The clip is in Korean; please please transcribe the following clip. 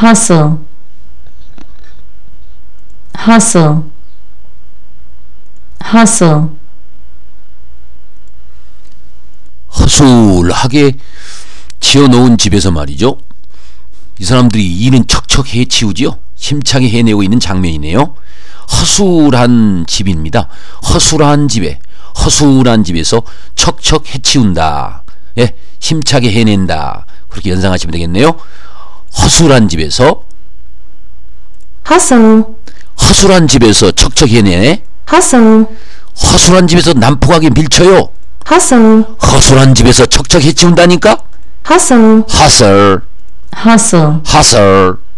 hustle, hustle, hustle. 허술하게 지어놓은 집에서 말이죠. 이 사람들이 일은 척척 해치우지요. 힘차게 해내고 있는 장면이네요. 허술한 집입니다. 허술한 집에서 척척 해치운다. 예, 힘차게 해낸다. 그렇게 연상하시면 되겠네요. 허술한 집에서 hustle, 허술한 집에서 척척 해내. hustle, 허술한 집에서 난폭하게 밀쳐요. hustle, 허술한 집에서 척척 해치운다니까. hustle, hustle, hustle. hustle.